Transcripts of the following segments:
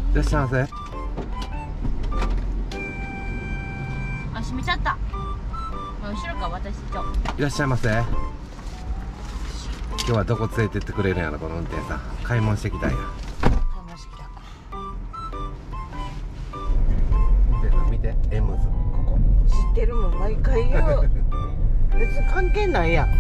らっしゃいませ。 あ、閉めちゃった。後ろか私と。 いらっしゃいませ。今日はどこ連れてってくれるんやろ、この運転手さん。買い物してきたんや。 買い物してきた。 見て、エムズ、ここ。 知ってるもん、毎回言う。別に関係ないやん。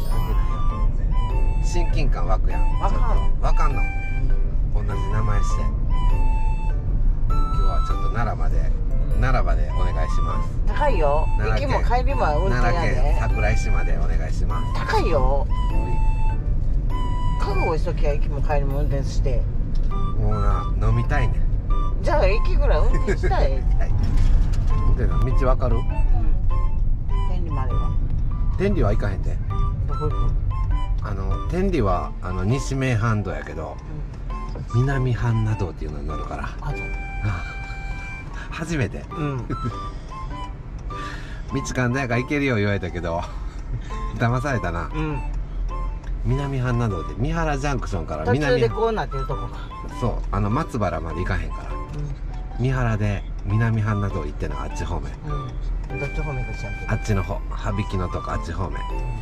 親近感湧くやん。 わかん。 わかんの。同じ名前して。今日はちょっと奈良までお願いします。 高いよ。行きも帰りも運転や奈良県で。 桜井市までお願いします。 高いよ。覚悟しときゃ行きも帰りも運転して。 もうな、飲みたいね。 じゃあ駅ぐらい運転したい。 でな、道わかる？ うん。天理までは。 天理は行かへんで。 どこ行く？ 天理は西名阪道やけど、南阪那道っていうのに乗るから。 あと。 初めて。 うん。 道神田やから行けるよ言われたけど騙されたな。 うん。 南阪那道で三原ジャンクションから途中南、 でこうなってるとこか。 そう、松原まで行かへんから、三原で南阪那道行ってな、あっち方面。 うん。どっち方面か知らんけど。 あっちの方、羽曳のとこ、あっち方面。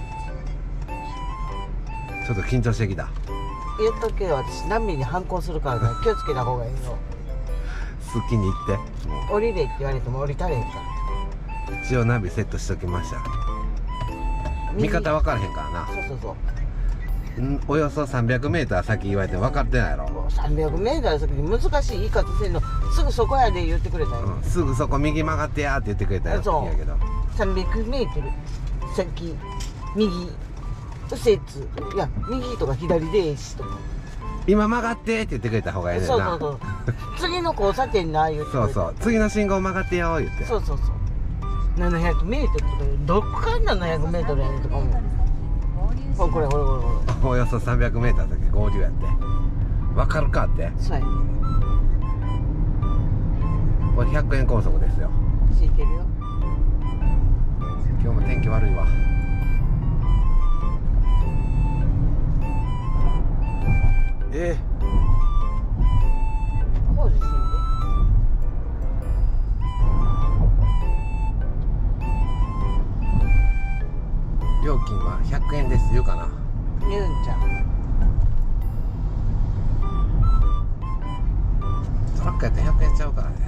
ちょっと緊張してきた。 言っとくけど、私難民に反抗するからね、気をつけた方がいいよ。 好きに行って。も降りれって言われても降りたれへんから。 う一応ナビセットしときました。見方分からへんからな。 そうそうそう。 およそ 300m 先言われて分かってないやろ。 もう300m先に難しい言い方せんの、すぐそこやで言ってくれたよ、 すぐそこ右曲がってやーって言ってくれたよ。 そういいやけど 300m 先右右折、いや右とか左ですとか、 今曲がってって言ってくれた方がいいねんな。 そうそうそう次の交差点な言ってくれた。 そうそう、次の信号曲がってよー言って。 そうそうそう 700m とか、どっから 700m やねんとか思う。これおよそ 300m 先合流やって分かるかって。 そうやね、 これ100円高速ですよ。 知ってるよ。 今日も天気悪いわ。 工事してんで。 料金は100円です言うかな。 言うんちゃう。 トラックやったら100円ちゃうからね。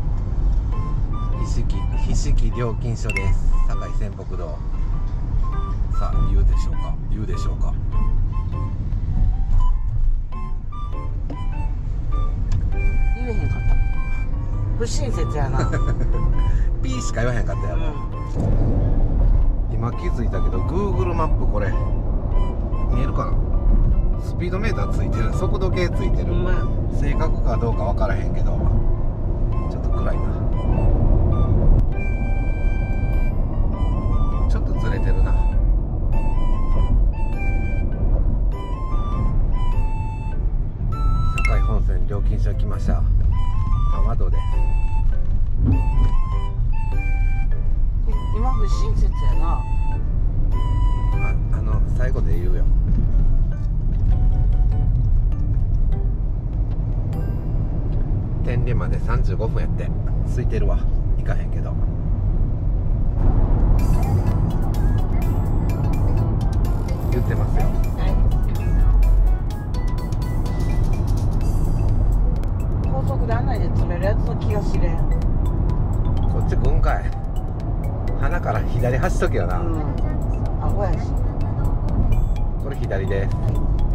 菱木料金所です。堺泉北道。さあ言うでしょうか、言うでしょうか。 言えへんかった。不親切やな。 ピーしか言わへんかったやろ。今気づいたけど Google マップこれ見えるかな。スピードメーターついてる、速度計ついてる。正確かどうか分からへんけどちょっと暗いな。ちょっとずれてるな。堺本線料金所来ました。雨戸です。 今不親切やな。 最後で言うよ。天理まで35分やって。空いてるわ。行かへんけど。言ってますよ。 高速で案内で詰めるやつの気がしれん。 こっち来んかい。鼻から左走っとけよな。 アホやし。 これ左です。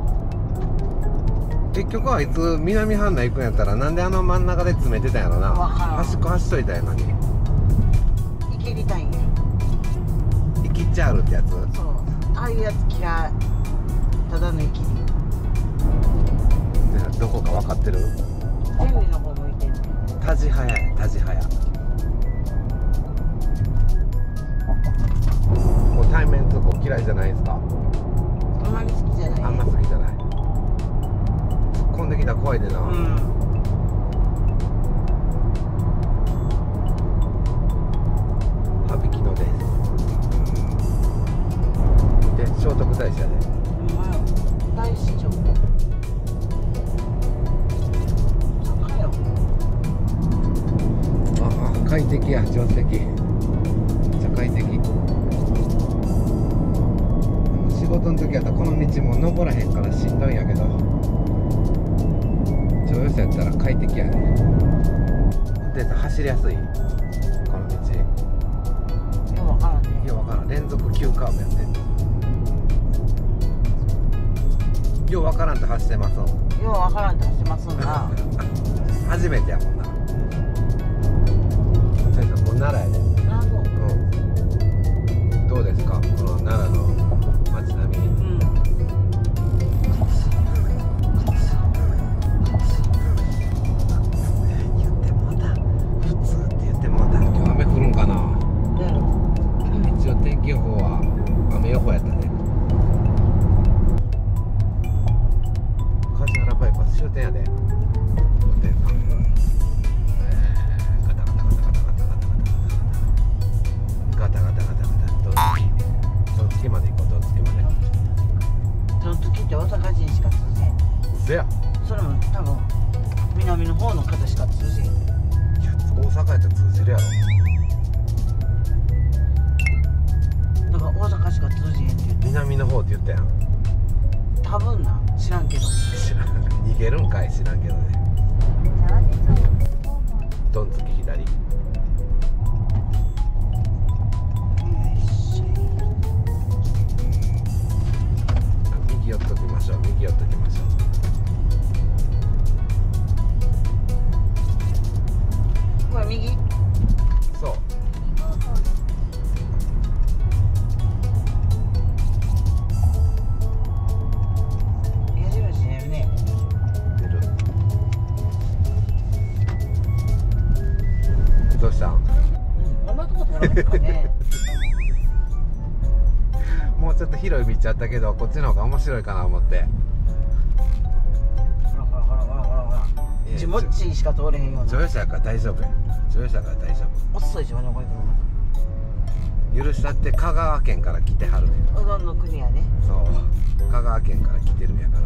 結局はいつ南阪内行くんやったらなんで真ん中で詰めてたんやろな。端っこ走っといたんやのに。 いけりたいんや。 イキッチャールってやつ。 そう、ああいうやつ嫌い。ただのいきり。 どこか分かってる？ 天理の方向いてんねん。 タジハヤや、タジハヤ。こう対面通行嫌いじゃないですか？ あんまり好きじゃない。 あんま好きじゃない。突っ込んできたら怖いでな。羽曳野です。で、聖徳太子やで。 大市場。坂よ。 時やったらこの道も登らへんからしんどいんやけど、乗用車やったら快適やね。運転手走りやすいこの道。 ようわからんね。 ようわからん、連続急カーブやって。ようわからんと走ってますもん。 ようわからんと走ってますんな。 初めてやもんな。先生もう奈良やで。 あ、そう。 どうですかこの奈良の街並み。言ってもうた。普通って言ってもうた。今日雨降るんかな。一応天気予報は雨予報やったね。梶原バイパス終点やで。ガタガタガタガタガタガタガタガタガタガタガタガタどんつきまで行こう。どんつきまで。 どんつきって大阪人しか通じへん。 せや。 それも多分南の方の方しか通じへん。 いや大阪やったら通じるやろ。 だから大阪しか通じへんって言って。 南の方って言ったやん。 多分な、知らんけど。 知らん。逃げるんかい知らんけどね。どんつき左。右寄っときましょう。右寄っときましょう。 これ右？ そう。 矢印やるね。 出る。どうしたん？ こんなとこ通らんかね。 もうちょっと広い道あったけどこっちの方が面白いかな思って。 ほらほらほらほらほらほら。ジモッチーしか通れへんような。 乗用車やから大丈夫や。乗用車やから大丈遅いしまね、これ夫。許したって香川県から来てはるねん。 うどんの国やね。 そう香川県から来てるんやから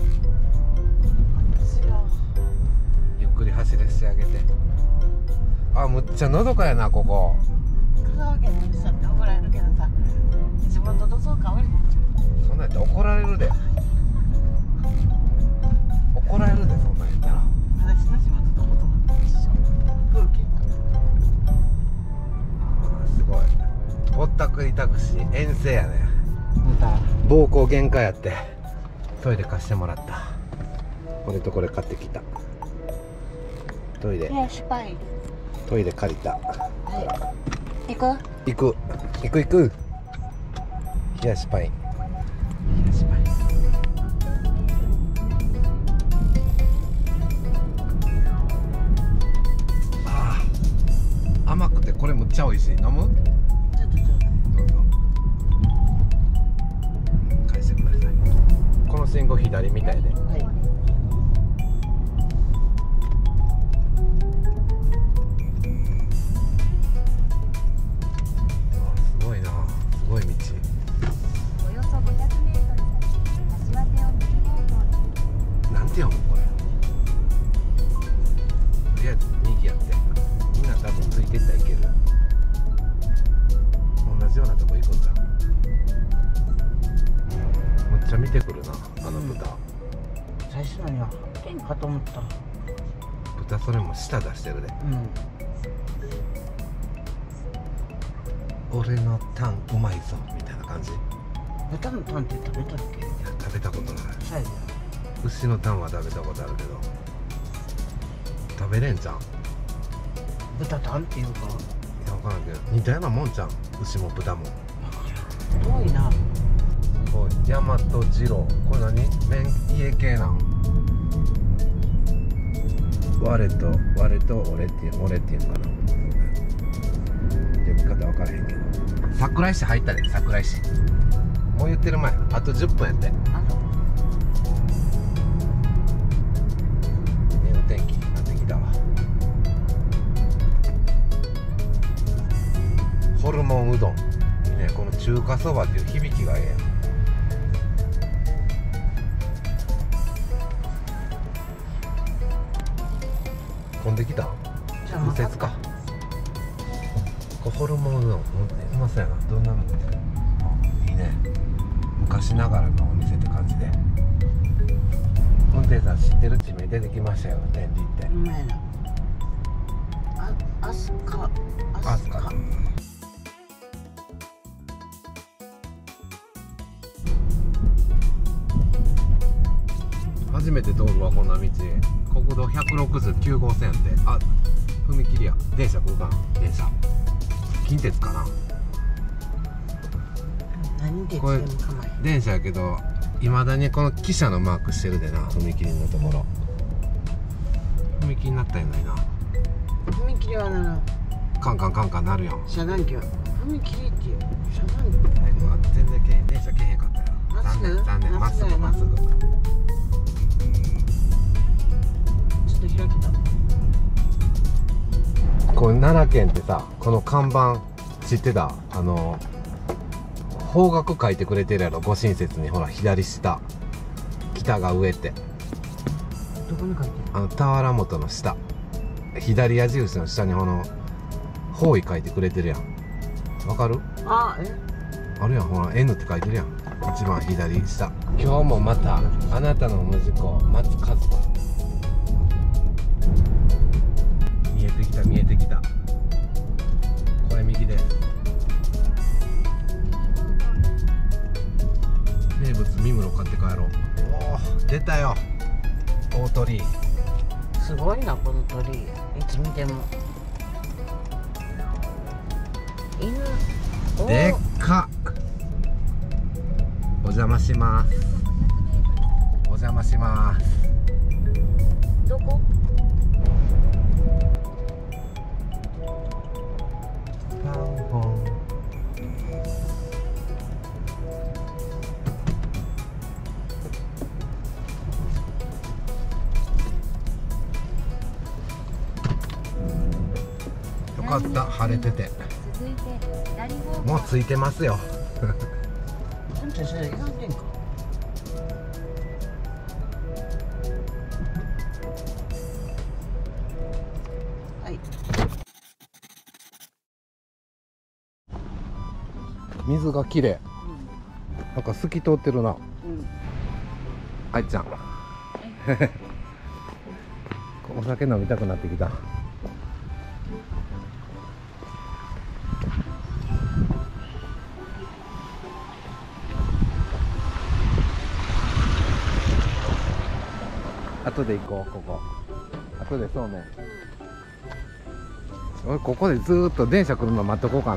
ゆっくり走らせてあげて。あ、むっちゃのどかやなここ。 香川県の人って怒られるけどさ、自分の土蔵かわり。 そんなんやったら怒られるで。怒られるでそんなんやったら。 私の地元とほとんど一緒。風景すごい。ぼったくりタクシー遠征やね。 また暴行限界やってトイレ貸してもらった。これとこれ買ってきた。トイレいや、失敗。 トイレ借りた。 行く？ 行く行く行く。冷やしパイン。冷やしパイン。ああ、甘くてこれむっちゃ美味しい。飲む？ ちょっとちょっどうぞ。返してください。この信号左みたいで。 と。はい。 すごいな。すごい道。 およそ500メートル先、柏手を右方向です。 なんて読むこれ。とりあえず右やって。みんな多分ついてったらいける。同じようなとこ行こうか。むっちゃ見てくるなあの豚。 最初のには変かと思った。 豚それも舌出してるで。俺のタンうまいぞみたいな感じ。い豚のタンって食べたっけ？ や食べたことない。 最後。 牛のタンは食べたことあるけど食べれんじゃん。い豚タンっていうか。 や分からんけど似たようなもんじゃん。牛も豚も。 遠いな。 すごい。大和二郎。これ何？家系なん。我と俺っていうのかな。読み方分からへんけど。桜井市入ったで。桜井市。もう言ってる前。あと10分やって。お天気になってきたわ。ホルモンうどん。いいね。この中華そばっていう響きがええやん。飛んできた。右折か。これホルモンうどんうまそうやな。どんなの？いいね。 昔ながらのお店って感じで。運転手さん知ってる地名出てきましたよ、天理って。 うまいな。アスカ。 初めて通るわ、こんな道。国道169号線って。あ、踏切や。電車来るかな。電車近鉄かな。 何でこれ電車やけど、いまだにこの汽車のマークしてるでな、踏切のところ。踏切になったやないな。 踏切はならカンカンカンカンなるやん。 遮断機は踏切っていう遮断機。 全然けへん、電車けへんかったよ。残念、まっすぐまっすぐ。 ちょっと開けた。 これ奈良県ってさ、この看板知ってた？方角書いてくれてるやろ、ご親切に。ほら、左下、北が上って。 どこに書いてる？ 俵元の下、左矢印の下に方位書いてくれてるやん。わかる？ あるやん、ほら N って書いてるやん、一番左下。今日もまたあなたの無事故待つ数は。見えてきた見えてきた。これ右です。名物ミムロ買って帰ろう。おお、出たよ、大鳥居。 すごいな、この鳥居。いつ見ても犬。 でっか。お邪魔します。お邪魔します。 どこ？ パンポン。よかった、晴れてて。 続いて左方向もうついてますよ。 ちょっとそれいらんねんか。はい。 水が綺麗。なんか透き通ってるな。愛ちゃん。お酒飲みたくなってきた。後で行こう、ここ。後でそうめん。俺ここでずーっと電車来るの待っとこうかな。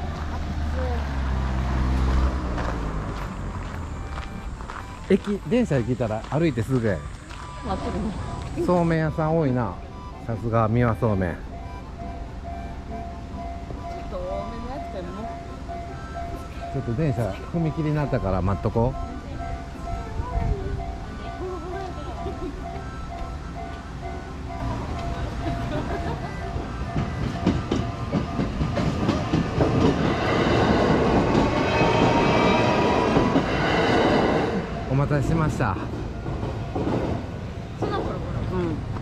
電車来たら歩いてすぐや。そうめん屋さん多いな。さすが三輪そうめん。 ちょっと多めのやつかも。 ちょっと電車踏切になったから待っとこう。お待たせしました。 そんなコロコロ。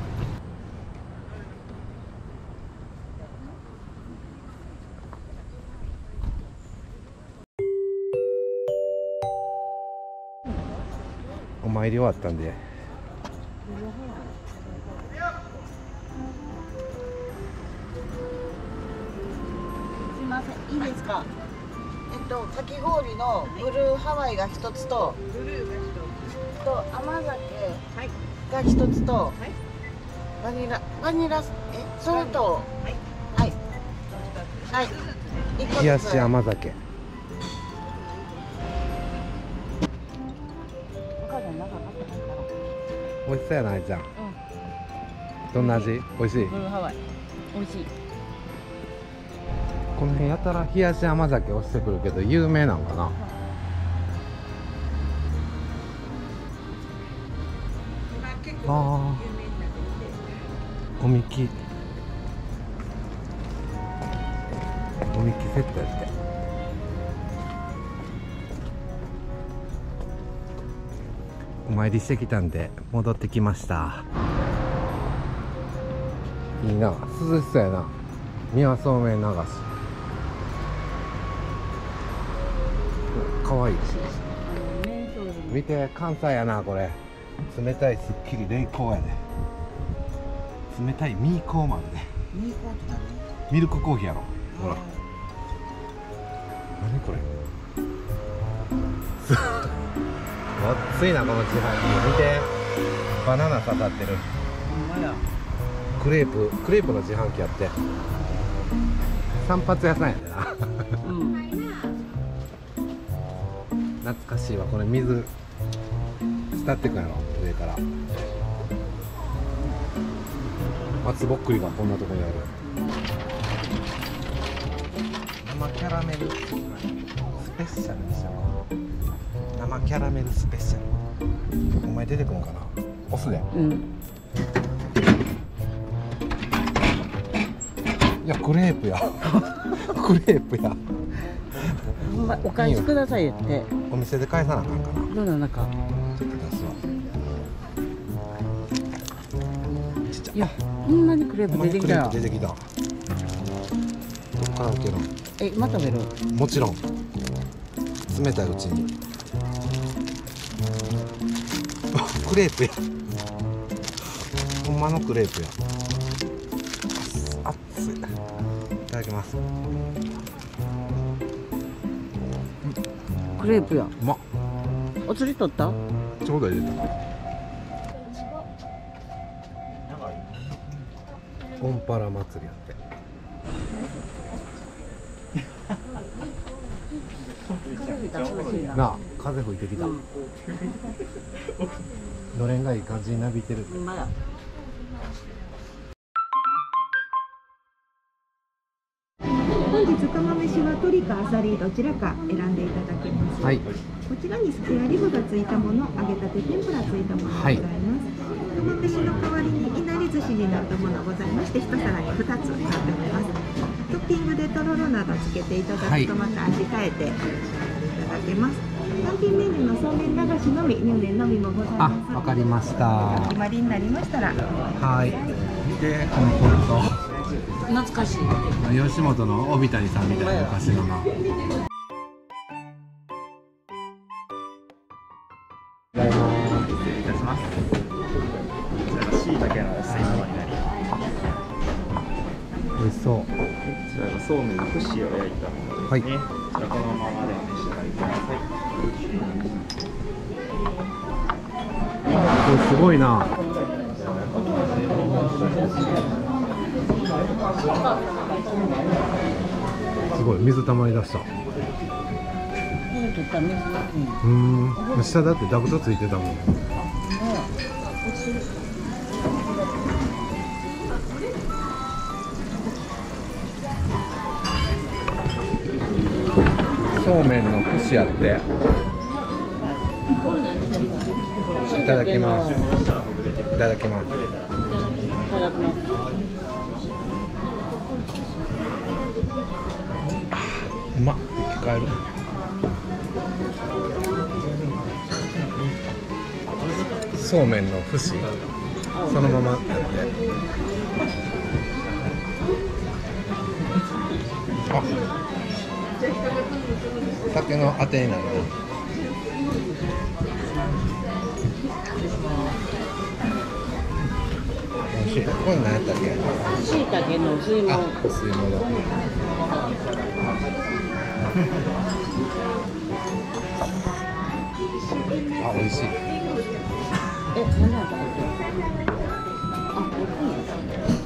お参り終わったんで。 すいません、いいですか。かき氷のブルーハワイが一つと、甘酒が一つと、バニラ、それと、はい、一個ずつ冷やし甘酒。美味しそうやな、あいちゃん。どんな味？美味しい。 ブルーハワイ。美味しい。 この辺やたら冷やし甘酒押してくるけど有名なんかな。ああ、おみきセットやって。お参りしてきたんで戻ってきました。いいな、涼しそうやな。三輪そうめん流し。かわいい。 見て、関西やなこれ。冷たいすっきり冷凍やで。冷たいミーコーマンで。 ミーコーって何？ ミルクコーヒーやろ。ほら。何これ。暑いなこの自販機。見て、バナナ刺さってる。 ほんまや。 クレープの自販機やって。散髪屋さんやでな。 うん。 懐かしいわ。これ水伝ってくやろ、上から。松ぼっくりがこんなとこにある。生キャラメルスペシャルにしようか。生キャラメルスペシャル。お前出てくるんかな。押すで。 うん。 いや、クレープや。クレープや。 お返しくださいって。 お店で返さなあかんかな。 どうなのか。 ちょっと出すわ。ちっちゃ。 いや、こんなにクレープ出てきたよ。 出てきた。どっから開けるの？ え、また食べる？ もちろん。冷たいうちに。あ、クレープや。ほんまのクレープや。熱い。いただきます。 クレープや。 うまっ。 お釣り取った？ ちょうど入れた。オンパラ祭りやって。なあ、風吹いてきた。のれんがいい感じになびいてる。 ほんまや。 本日釜飯は鶏かあさりどちらか選んでいただきます。 はい。 こちらにスペアリブがついたもの、揚げたて天ぷらついたものございます。釜飯の代わりにいなり寿司になったものございまして、一皿に2つなっております。トッピングでとろろなどつけていただくとまた味変えていただけます。単品メニューのそうめん流しのみ、入麺のみもございます。 あ、わかりました。 お決まりになりましたら。 はい。見て、このポルト。 懐かしい。 吉本の帯谷さんみたいな昔のな。 失礼いたします。こちらが椎茸の水玉になります。 美味しそう。 こちらがそうめんの串を焼いたものですね。こちらこのままでお召し上がりください。 これすごいな。すごい水たまり出した。下だってダクトついてたもん。そうめんの串やって。いただきます。いただきます。うまっ、生き返る。そうめんの節そのままやって、あ、酒のあてになる。美味しい。これ何やったっけ？ しいたけの吸い物。 あ、吸い物。あ、美味しい。 え、何だったっけ？あ、大きいや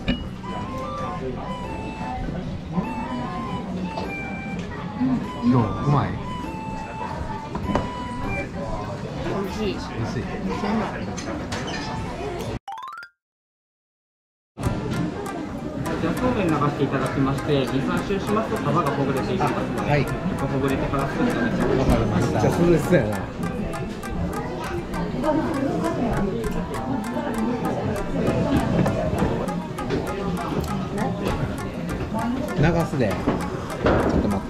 つ。どう？うまい？ 美味しい。 美味しい。 そうめん流していただきまして、2、3周しますと皮がほぐれていきますので、 はい。 ほぐれてから少しお召し上がりください。 わかりました。じゃあ涼しそうやな。流すで。ちょっと待って。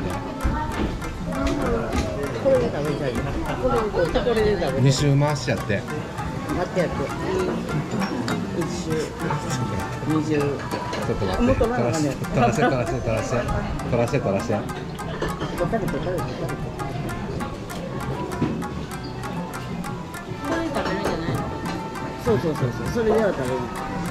これで食べちゃい。これで食べ。 2周回しやって。 待ってやって。1周、2周。 ちょっと待って。取らして。 そうそうそうそう、それでは食べる。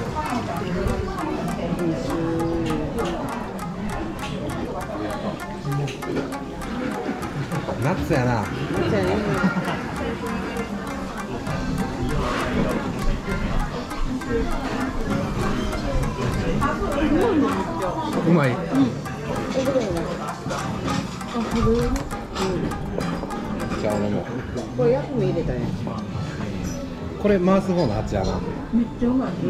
夏やな。 じゃあね。 うまい。じゃあ俺も。 これ薬味入れたやん。 これ回す方のあっちやな。 めっちゃうまい。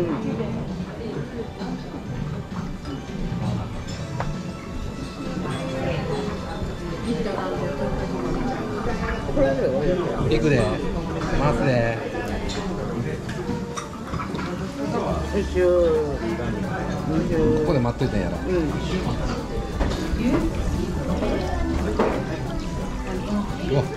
行くで。回すで。 よいしょ。 ここで待っといたんやろ。うわ。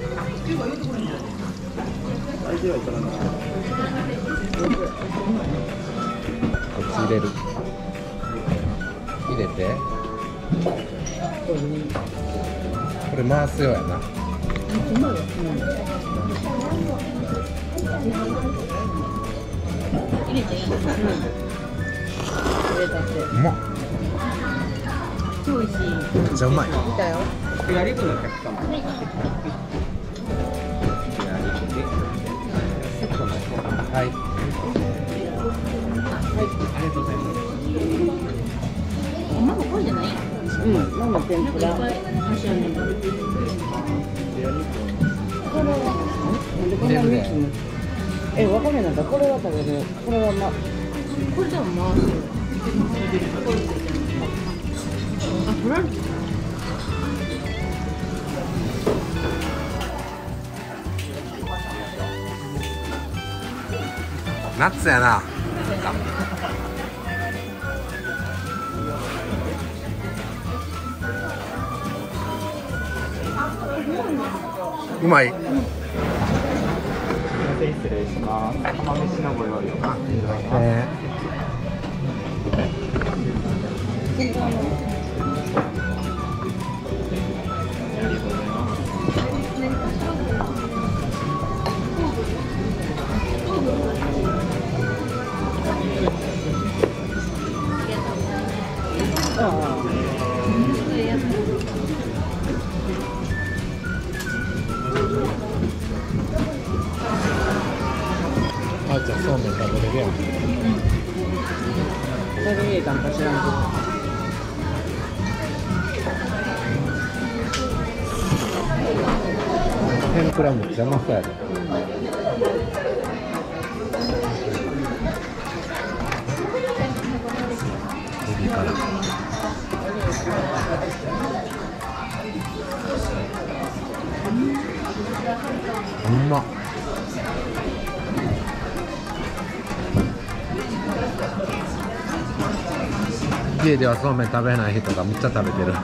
こっち入れる。入れて。これ回すようやな。 入れていい？ うまっ。 超美味しい。 めっちゃうまい。 見たよ。 はい。 ママこれじゃない？ ママ天ぷら。 いっぱい箸あるねんけど。 入れるで。 わかめなんだ。これは食べる。これはこれ多分回すよ。あ、これ。 夏やな。うまい。 失礼します。釜飯のご用意を。 あーちゃんそうめん食べれるやん。 何入れたんか知らんけど。 天ぷらめっちゃうまそうやで。エビからうまっ。家ではそうめん食べない人がめっちゃ食べてる。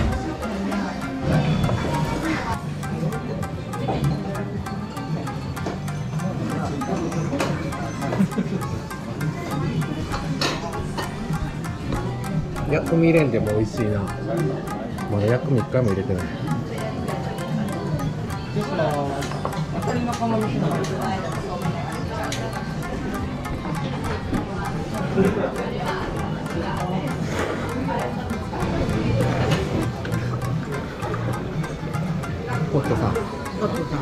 薬味入れんでも美味しいな。まだ薬味1回も入れてない。 鶏の釜飯の。 ポットさん。 ポットさん。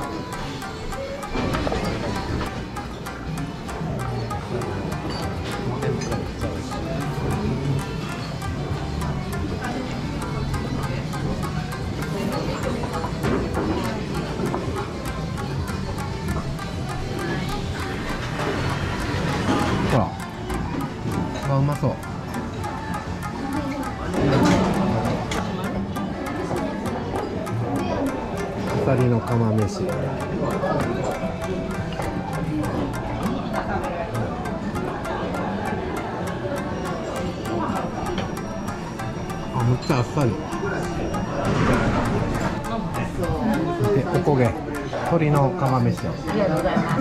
ほら。あ、うまそう。アサリの釜飯。あ、むっちゃあっさり。で、おこげ。鶏の釜飯。 ありがとうございます。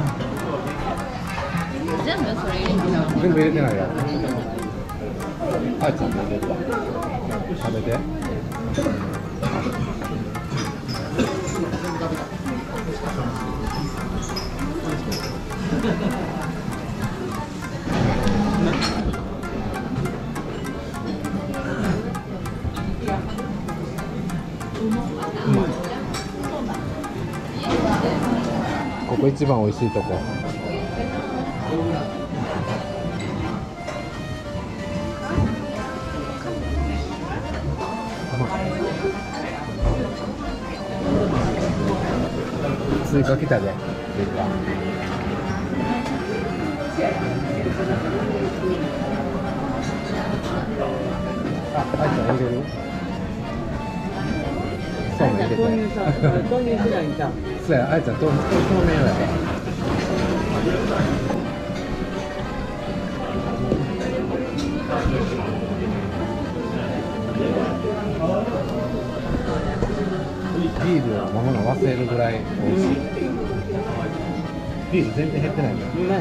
全部それ入れてない。 全部入れてないよ。あいちゃんも入れるわ。食べて。 こ一番美味しいとこ。追加来たで。追加。あ、あいちゃん入れる？そうめん入れた。 豆乳さ、豆乳しないんじゃん。 そうや、あいちゃんそうめんやから。ビールを飲むの忘れるぐらい美味しい。ビール全然減ってないんだよ。 うまい。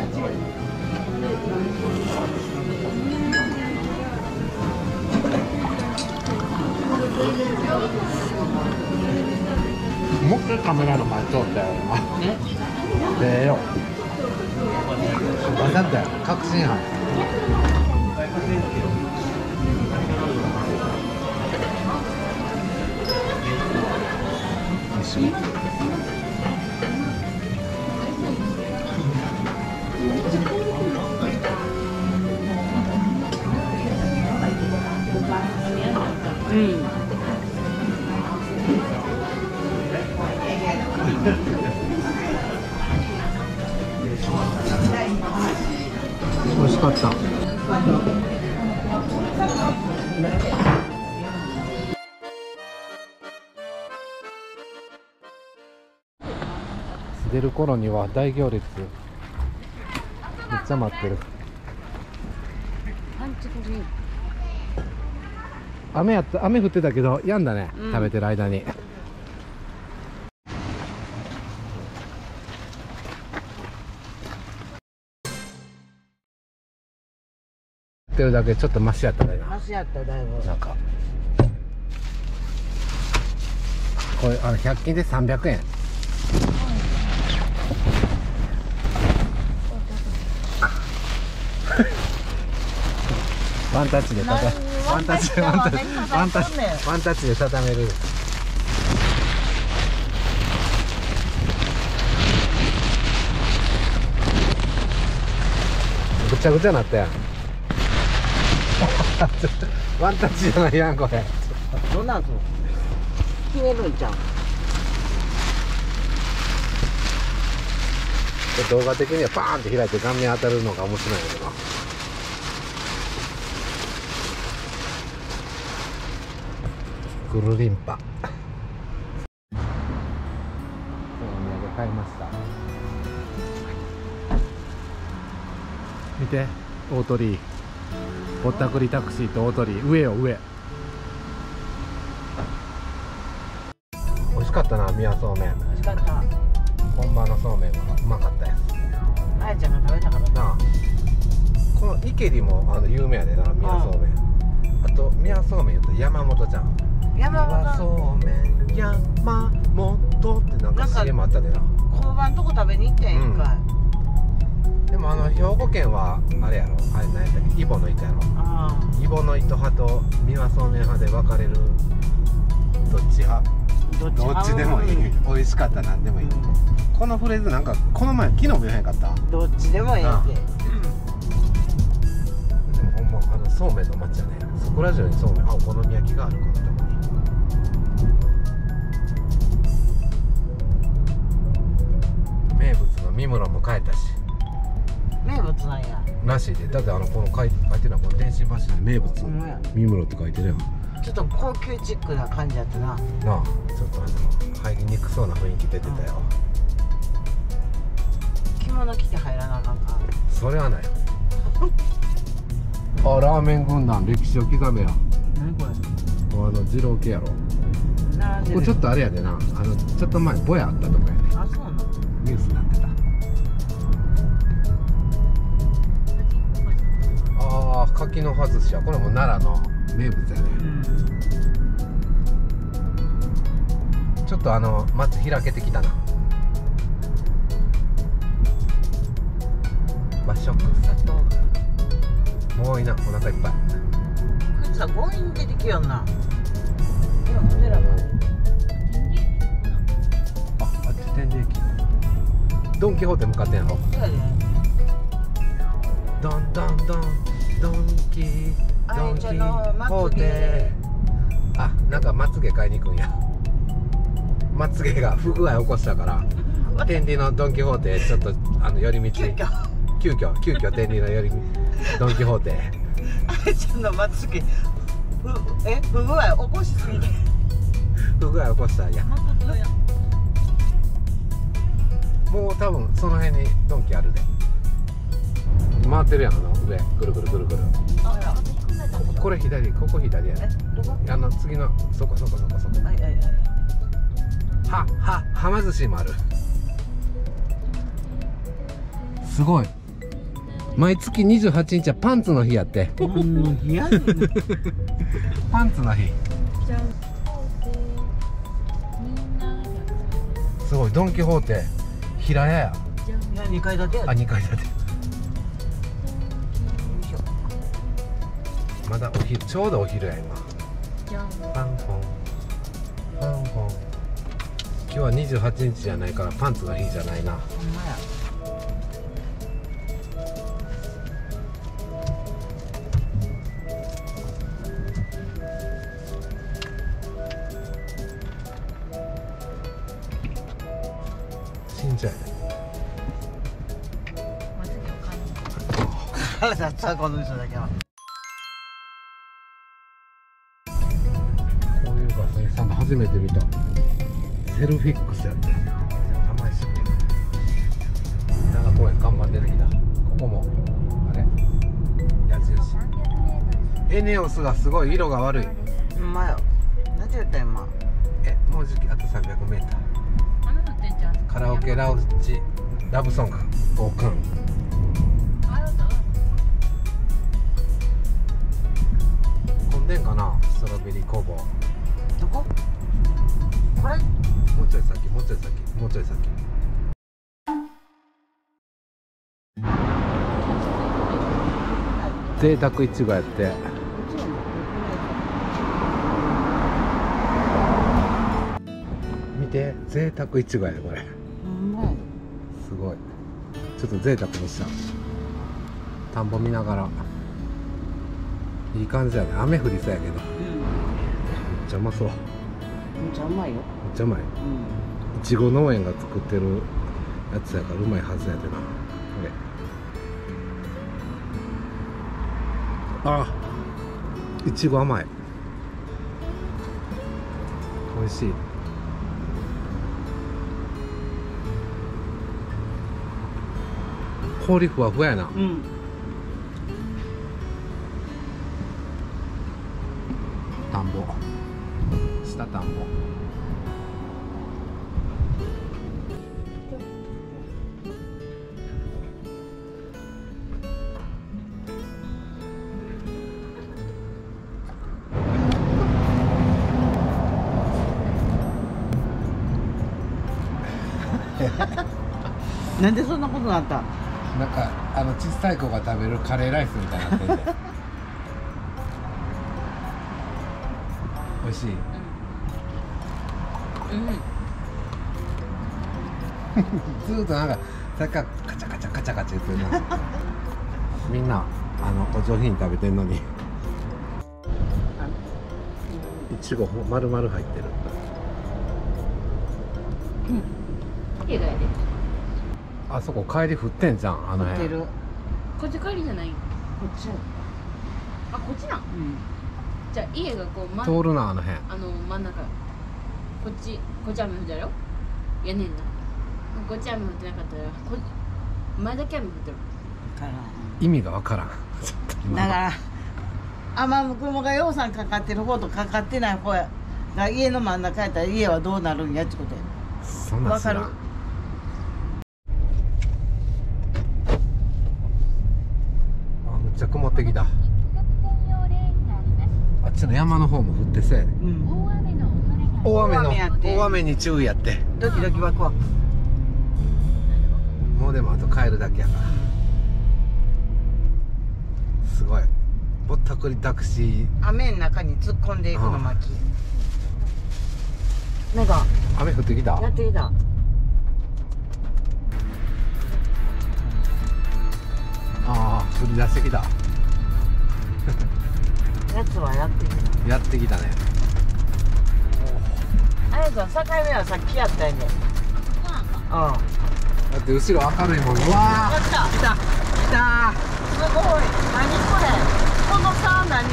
もう一回カメラの前通ったよ今。でよ。分かったよ。確信犯。 うん。 美味しかった。出る頃には大行列。めっちゃ待ってる。雨降ってたけどやんだね、食べてる間に。ってるだけちょっとマシやったね。 マシやっただいぶ。 なんかこれ100均で300円。ワンタッチでワンタッチで畳める。ぐちゃぐちゃなったやん。ワンタッチじゃないやんこれ。 どんなんすの？決めるんちゃう？ 動画的にはパーンって開いて顔面当たるのが面白いんだけど。グルリンパ。お土産買いました。見て、大鳥居。ぼったくりタクシーと大鳥居、上よ上。美味しかったな、宮そうめん。 美味しかった。 本場のそうめんがうまかったやつ。 あやちゃんが食べたからな。 なあ、この池里も有名やでな、宮そうめん。あと宮そうめん言うと山本ちゃん。 山本そうめん山本ってなんか CM あったでな。 交番とこ食べに行ってん一回。 でも兵庫県はあれやろ、あれ何やったっけ、イボの糸やろ。イボの糸派と三輪そうめん派で分かれる。どっち派？どっちでもいい。美味しかった、なんでもいい。このフレーズなんかこの前昨日も言わへんかった？ どっちでもいいって。 でもほんまそうめんの街やね。そこら中にそうめん、お好み焼きがあるこのとこに。名物の三室も帰ったし。 名物なんや。 らしいで。だってこの書いてるのはこの電信柱に名物三室って書いてるやん。 ちょっと高級チックな感じやったな。 なあ、ちょっと入りにくそうな雰囲気出てたよ。 着物着て入らなあかんか。 それはない。あ、ラーメン軍団歴史を刻めや。 何これ？ 二郎系やろ。 並んでる。 ここちょっとあれやでな、ちょっと前ぼやあったとこやね。 あ、そうなの？ ニュースになってた。ああ、柿の外しや。これも奈良の名物やね。ちょっと街開けてきたな。和食もういいな、お腹いっぱい。 靴は強引に出てきよんな。今ホテルがあっち天理駅。 ドン・キホーテ向かってんやろ。 そうやね。 ドンドンドンドンキホーテ。あ、なんかまつげ買いに行くんや。まつげが不具合起こしたから天理のドン・キホーテちょっと寄り道急遽天理の寄り道ドン・キホーテ。 あれちゃんのまつげ不具合起こしすぎて不具合起こしたんや。 誠や。 もう多分その辺にドンキあるで。回ってるやん、上ぐるぐるぐるぐる。 あらこれ左、ここ左やね。 どこ次のそこ。 はいはいはい。 はま寿司もある。すごい。毎月28日はパンツの日やって。 いやねパンツの日。 じゃん。みんな。 すごい、ドン・キホーテ平屋や。 じゃん。 いや2階建てやあ、 で。 2階建て。まだお昼、ちょうどお昼や今。 じゃん。 パンポンパンポン。今日は28日じゃないからパンツの日じゃないな。 ほんまや。 新茶やね。 まつげを買いに。 腹立つわこの人だけは。 こういうガソリンスタンド初めて見た。セルフィックスやって。名前知ってる。長公園看板出てきた。ここもあれ矢印。エネオスがすごい色が悪い。 ほんまや。何て言った今。 もうじきあと 300m。 雨降ってんじゃん。 カラオケラウンジラブソングオープン。混んでんかな。ストロベリー工房。 どこ？これ？ もうちょい先、もうちょい先、もうちょい先。贅沢いちごやって。見て、贅沢いちごやでこれ。 ほんまや。 すごい。ちょっと贅沢にした。田んぼ見ながら。いい感じやね。雨降りそうやけど。めっちゃうまそう。 めっちゃうまいよ。 めっちゃうまい。いちご農園が作ってるやつやからうまいはずやでな。これ。あ、いちご甘い。美味しい。氷ふわふわやな。田んぼ。下田んぼ。 なんでそんなことになった？ なんか小さい子が食べるカレーライスみたいになってんで美味しい。ずーっとなんかさっきからカチャカチャカチャカチャ言ってるなみんなお上品に食べてんのにいちご丸々入ってる。 綺麗やで。 あそこ帰り降ってんじゃん。あの辺売ってる。 こっち帰りじゃない。 こっちや。 あ、こっちなん。じゃあ家がこう通るなあの辺。 真ん中。こっち雨降ってるよ。やねんな。こっち雨降ってなかったら前だけ雨降ってる。 意味がわからんだから雨雲がようさんかかってる方とかかってない方やが家の真ん中やったら家はどうなるんやってことや。 そんなん知らん。 わかる。 むっちゃ曇ってきた。あっちの山の方も降ってせ。大雨に注意やって。 ドキドキワクワク。 もうでもあと帰るだけやから。すごいぼったくりタクシー。 雨の中に突っ込んでいくの巻。なんか雨降ってきた。 やってきた。 ああ、降り出してきた。 やつはやってきた。 やってきたね。 あやさん、境目はさっきやったんやね。うん。 だって後ろ明るいもん。うわあ、 ー、 来た。 来た来たすごい。何これ。このさ、何。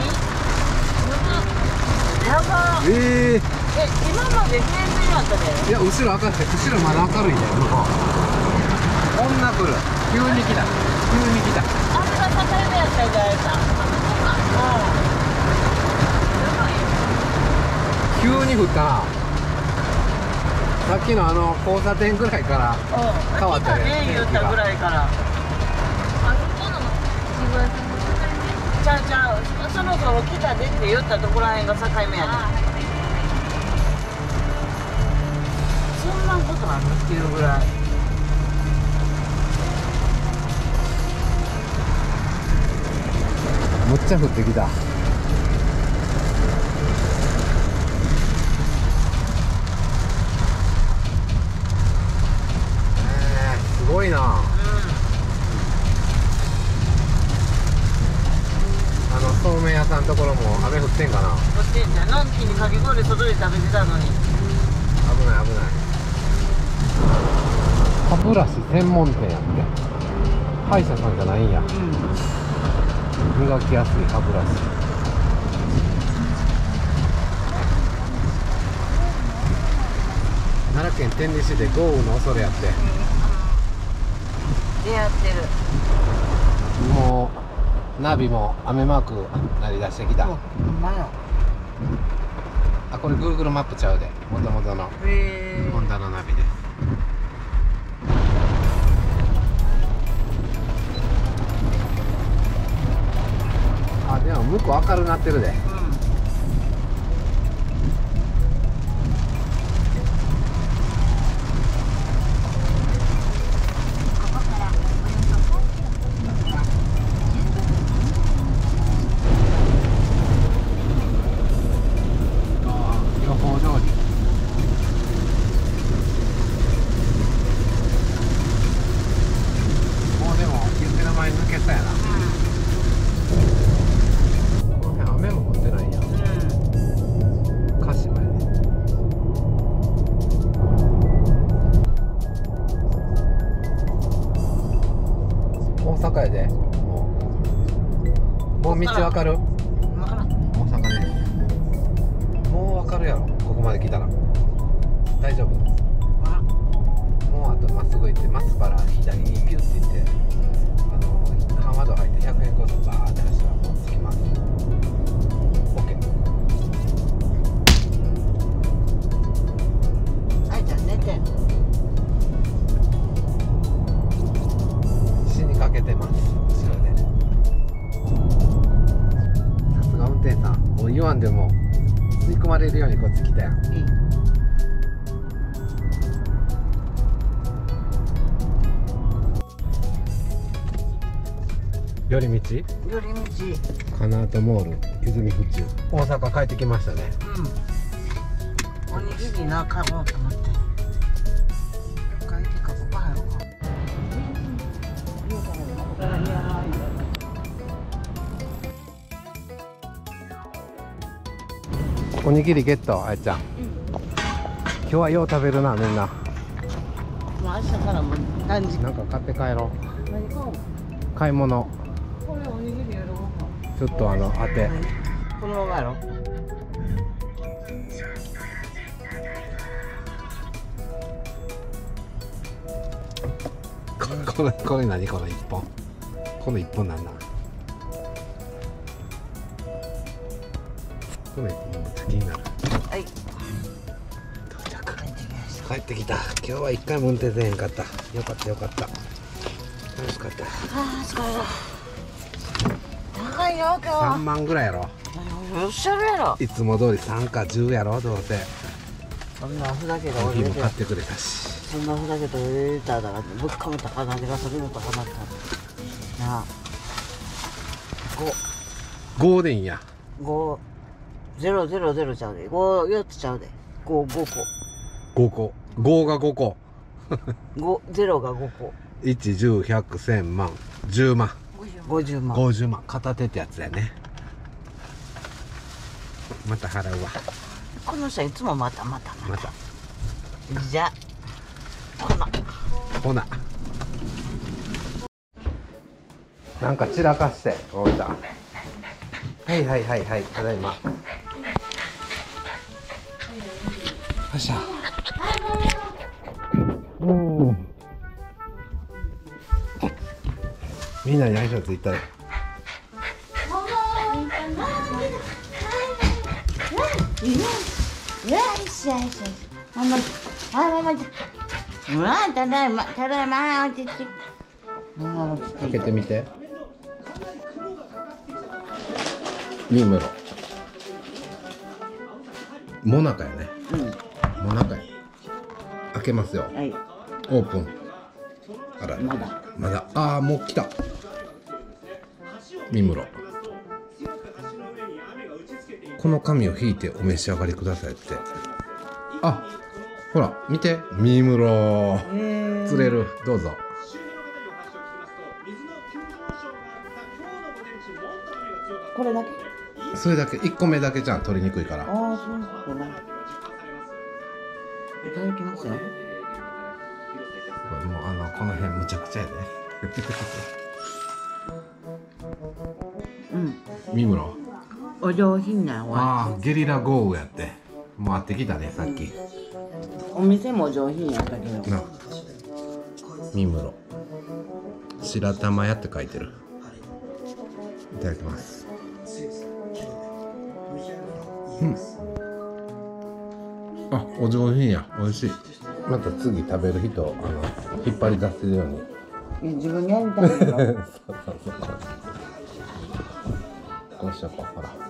やば。 ー。 今まで平然やったね。 いや、後ろ明るい。後ろまだ明るいね。向こう。こんな来る。急に来た。急に来た。 あれが境目やったんじゃないか。 急に降ったな。さっきの交差点ぐらいから変わったね。 言ったぐらいから。 あそこの自分ちゃうちゃう。そろそろ来たでって言ったところらへんが境目やね。そんなことあるっていうぐらい。 むっちゃ降ってきた。すごいな。そうめん屋さんのところも雨降ってんかな。 こっちじゃのんきにかき氷外で食べてたのに。 危ない危ない。歯ブラシ専門店やって。歯医者さんじゃないんや。磨きやすい歯ブラシ。奈良県天理市で豪雨の恐れやって。 出会ってる。 もうナビも雨マークなり出してきた。 ほんまや。 あ、これ Google マップちゃうで。もともとのホンダのナビです。あ、でも向こう明るなってるで。もう道わかる？大阪ね。もうわかるやろ、ここまで来たら。大丈夫？もうあとまっすぐ行って、松原左にピュッて行って、浜戸入って100円コースバーって走ったらもう着きます。OK。 あいちゃん寝て。 死にかけてます、後ろで。さすが運転手さん、もう言わんでも吸い込まれるようにこっち来たやん。寄り道？ 寄り道。 カナートモール泉府中。大阪帰ってきましたね。 おにぎりな買おうと思って。帰ってかここ入ろうか。 おにぎりゲット、あやちゃん。今日はよう食べるな、みんな。 もう明日からも何時。 なんか買って帰ろう。 何買おう。 買い物。 これおにぎりやろうか。 ちょっと当て。 このままやろ。 これ何、この一本。この一本なんだ。この一本めっちゃ気になる。 はい。 到着。帰ってきた。今日は一回も運転せへんかった。よかったよかった。楽しかった。 ああ、疲れた。高いよ今日は。 3万ぐらいやろ。 おっしゃるやろ。 いつも通り3か10やろ、どうせ。 そんなふざけたコーヒーも俺で。 買ってくれたし。 そんなふざけた俺でただからぶっかめた金でがそれのと話したなあ。 5でいいんや。 5-0-0-0ちゃうで。5-4つちゃうで。5個。 5個。5が5個。 0が5個。 1、10、100、1000万。10万。 50万。 50万片手ってやつやね。また払うわ。 この人いつもまた。 またじゃほな。 ほな。なんか散らかしておいた。はいただいま。よっしゃ。みんなに挨拶行ったよ。 うわただいま落ち着き。 開けてみて。ミムロ。モナカやね。モナカや。開けますよ。 はい。 オープン。あら。まだ。ああ、もう来た。ミムロ。この紙を引いてお召し上がりくださいって。あ、ほら、見て。ミムロ。釣れる。どうぞ。 これだけ。 それだけ1個目だけじゃん、取りにくいから。 ああ、そういうことね。いただきますよ。 これもうこの辺むちゃくちゃやで。ミムロ。 お上品なおああ、ゲリラ豪雨やって。もう会ってきたね、さっき。 お店も上品やったけど。 な。ミムロ。白玉屋って書いてる。いただきます。あ、お上品や、美味しい。また次食べる人、引っ張り出せるように。 自分にやりたいけど。 そう。こうしようか、ほら。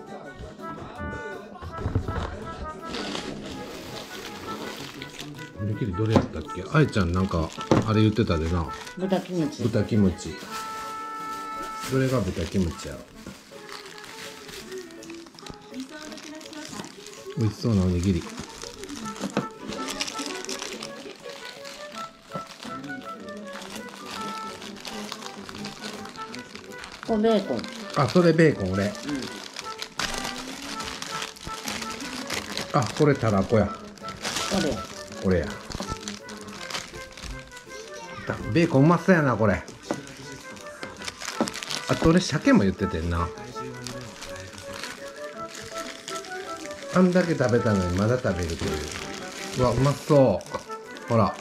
できるどれやったっけ？あいちゃんなんかあれ言ってたでな。 豚キムチ。 豚キムチ。どれが豚キムチやろ。美味しそうなおにぎり。 これベーコン。 あ、それベーコン俺。あ、これたらこや。 これ。 これや。ベーコンうまそうやなこれ。あと俺鮭も言っててんな。あんだけ食べたのにまだ食べるという。うわ、うまそう。ほら。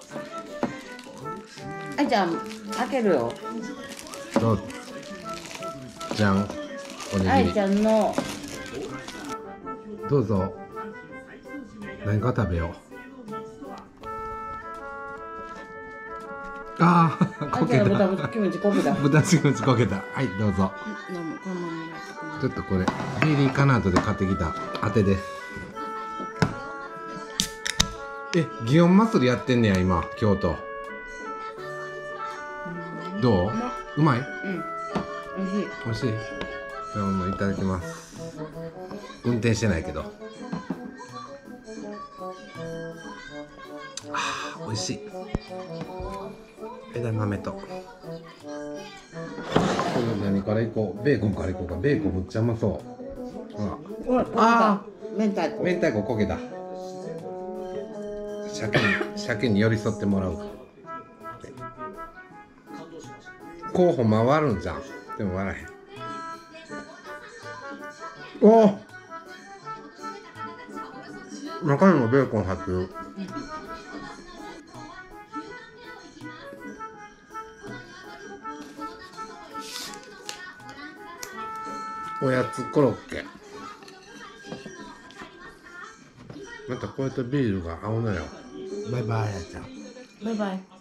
あいちゃん開けるよ。 どうじゃん。おにぎり。 あいちゃんの。 どうぞ。何か食べよう。ああ、こけた。 豚キムチこけた。 豚キムチこけた。はい、どうぞ。ちょっとこれビーリーカナートで買ってきた当てです。祇園祭りやってんねや今京都。どう？うまい？ 美味しい。 美味しい。じゃあもういただきます。運転してないけど。あー、美味しい。枝豆と。これ何からいこう？ベーコンからいこうか。ベーコンむっちゃうまそう。ほら。 ああ、明太子。 明太子こけた。鮭に寄り添ってもらう。候補回るんじゃん。でも回らへん。おお。中にもベーコン入ってる。おやつコロッケ。またこうやってビールが合うのよ。バイバイ、あやちゃん。 バイバイ。